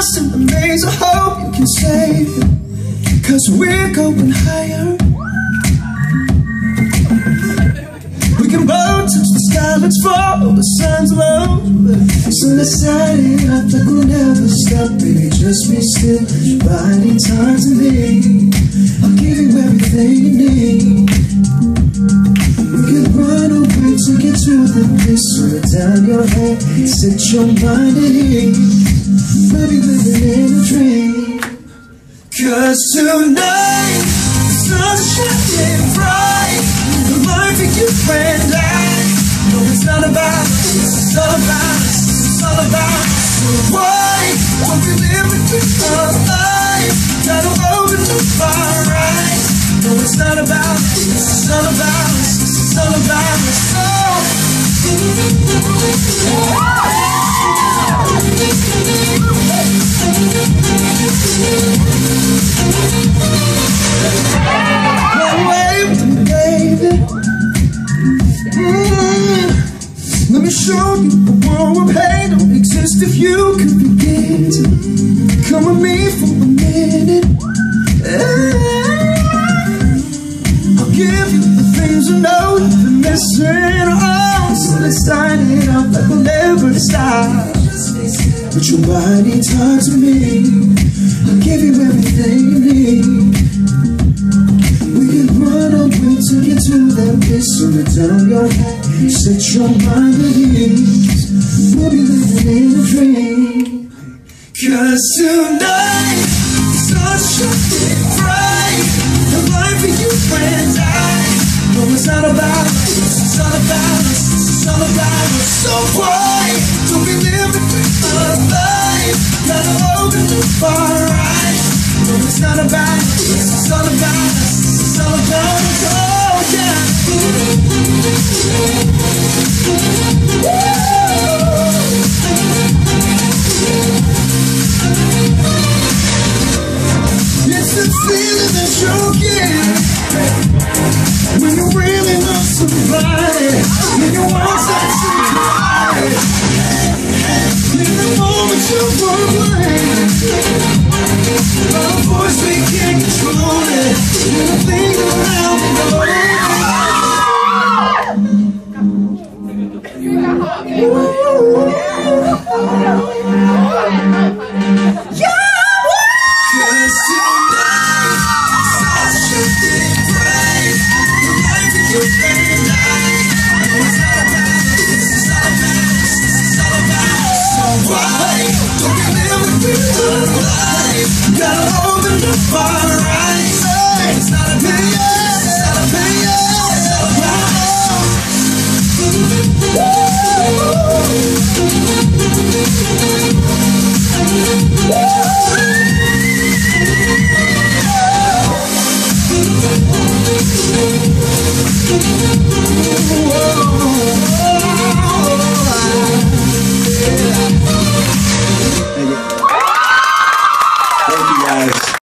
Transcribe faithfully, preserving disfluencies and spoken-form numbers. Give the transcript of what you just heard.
lost in the maze. I hope you can save it, 'cause we're going higher. We can both touch the sky, let's follow the sun's low. So let's light it up like we'll never stop. Baby, just be still, biding time to me. I'll give you everything you need. We can run away to get to the place. Slow down your head, set your mind at ease. We'll be living in a dream. 'Cause tonight, the sun's shining bright. The life of you and I. No, it's not about us, it's all about us, it's all about us. So why don't we live it with our life? Gotta open up our eyes. No, it's not about us, it's all about us, it's all about us. Run away with me, baby. Mm. Let me show you a world where pain don't exist. If you could begin to come with me for a minute, I'll give you the things you know you've been missing. Oh, so let's start it up like we'll never stop. Put your body talk to me. I'll give you everything you need. We can run away to get to that place. So let down your head, set your mind at ease. We'll be living in a dream. 'Cause tonight, the sun's shining bright. The life of you and I. No, it's not about us, it's all about us, it's all about us. So why don't we live it with our life? Gotta open up our eyes. No, it's not about us, it's all about us, it's all about us. Oh yeah. It's the feeling that you'll get when you really love somebody, when you want that to cry. In the moment you're falling, our voice we can't control it. And I think around the world. Yeah! 'Cause tonight, the sun's shining bright. The life of you and I. No, it's not about us, it's all about us, it's all about us. So why don't we live it with our life? Gotta open up our eyes. It's not about us, it's all about us, it's all about us. Whoa.